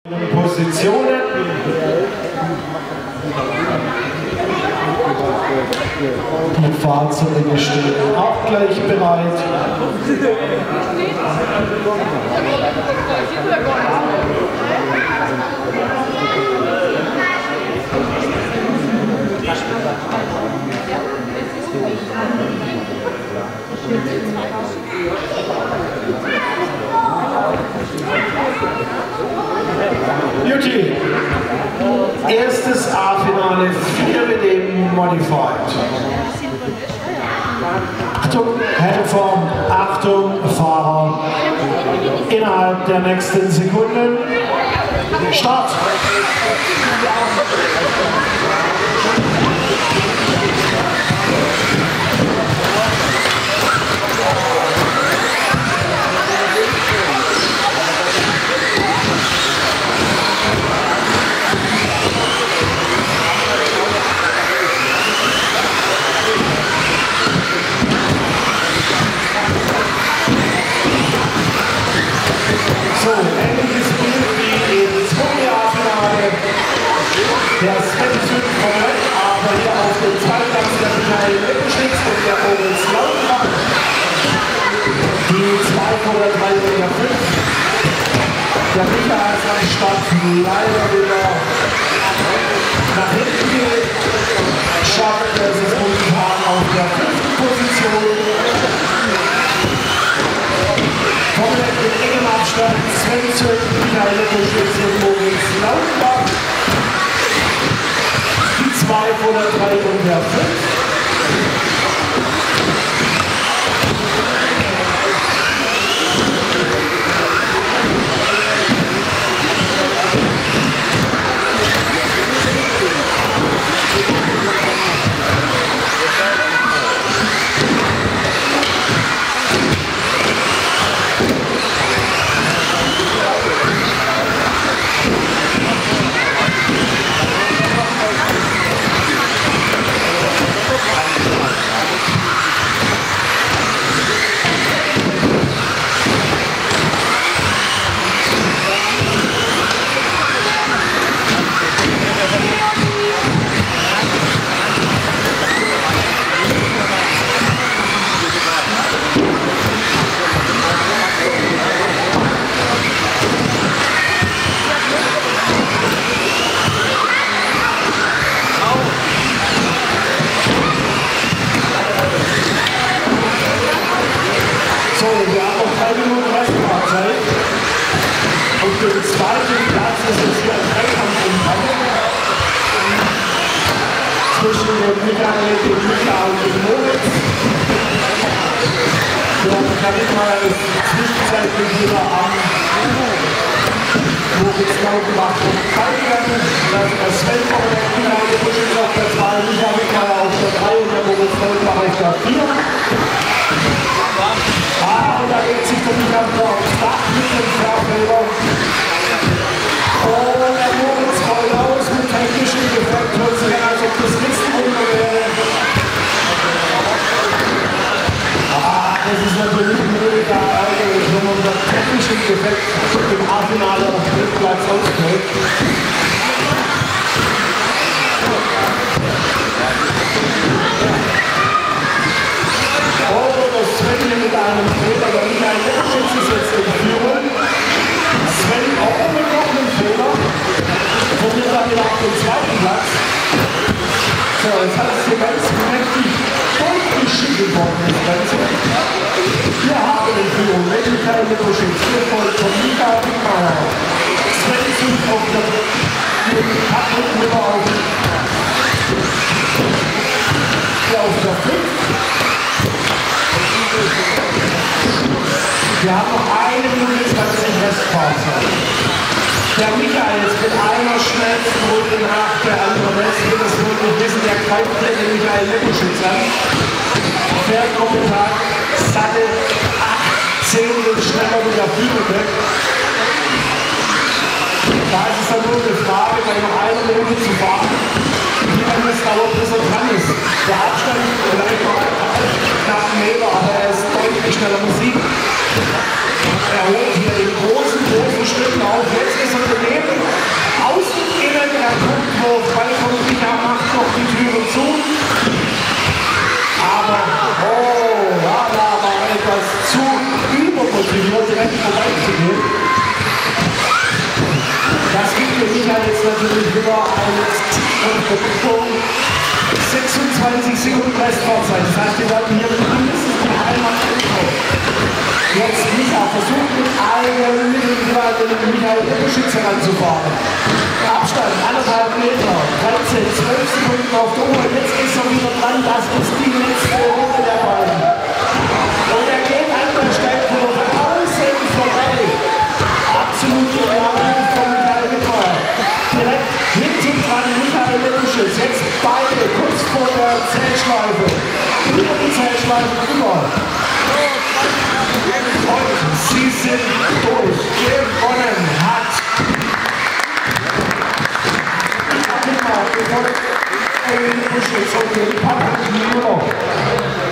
Positionen. Die Fahrzeuge stehen auch gleich bereit. Beauty. Erstes A-Finale 4WD Modified. Achtung, Helfer, Achtung, Fahrer. Innerhalb der nächsten Sekunden. Start! So, ähnliches Bild wie im Zweijahresfinale. Der Sven komplett, aber hier auf dem zweiten Platz der Michael Lippenschitz und der Moritz Lautenbach. Die 2 vor der 3 und der 5. Der Michael ist anstatt leider wieder nach hinten geht. Schafft es momentan auf der 5. Position. Komplett mit engem Abstand, Sven Zöck, Michael Lippenschitz und Moritz Lautenbach. Die 2 vor der 3 und der 5. Für den zweiten Platz ist es hier ein Dreikampf zwischen dem Michael, dem Micha und dem Moritz. Der Charisma ist zwischenzeitlich wieder am Moritz Lautenbach und Kaltgen. Das ist der Sven von der Michael Lippenschitz auf der 2, Micha Michael auf der 3 und der Moritz Lautenbach auf der 4. Und da legt sich der Micha aufs Dach mit dem Flachfelder. Und der Moritz rollt aus mit technischen Defekten, als ob das Listenwunder wäre. Das ist natürlich ein mega ärgerlich, wenn man unter technischen Defekt im A-Finale auf dem Platz ausfällt. Das Sven mit einem Fehler, der Michael Lippenschitz ist jetzt in Führung. Sven auch mit noch einem Fehler. Verliert dann wieder auf den zweiten Platz. So, jetzt hat es hier ganz mächtig durchgeschieden worden, das Ganze. Wir haben in Führung mit Michael Lippenschitz, gefolgt von Micha Wittmeier. Sven sucht auf der Patrick Müller auf der 5. Wir haben noch 1 Minute 20 Restfahrzeit. Der Michael ist mit einer schnellsten Runde nach der anderen Rest. Das wird nicht wissen, der greift den Michael Lippenschitz an. Fährt momentan satte 8 Zehntel schneller wie der Führende. Da ist es dann nur eine Frage, bei noch 1 Minute zu fahren, wie lange es dauert, bis er dran ist. Der Abstand vielleicht noch knapp einen Meter, aber er ist deutlich schneller Musik. Er holt hier in großen Schritten auf. Jetzt ist er daneben. jetzt natürlich wieder ein Sprung. 26 Sekunden Restfahrzeit. Das heißt, wir werden hier mindestens die einmal ankommen. Jetzt Micha versucht mit allen Mitteln den Michael Eppeschütz heranzufahren. Abstand 1,5 Meter, 13, 12 Sekunden auf der Uhr. Jetzt ist er wieder dran. Das ist die letzte Runde der beiden. Und er geht an der Steilkurve außen vorbei. Absolut genial von Michael Eppeschütz. Direkt hinten dran Michael Eppeschütz. Jetzt beide kurz vor der Zählschleife. Über die Zählschleife rüber. Und sie sind durch. Gewonnen hat. Ich hab nicht mal, ich wollte Eppeschütz und den Patrick nur noch.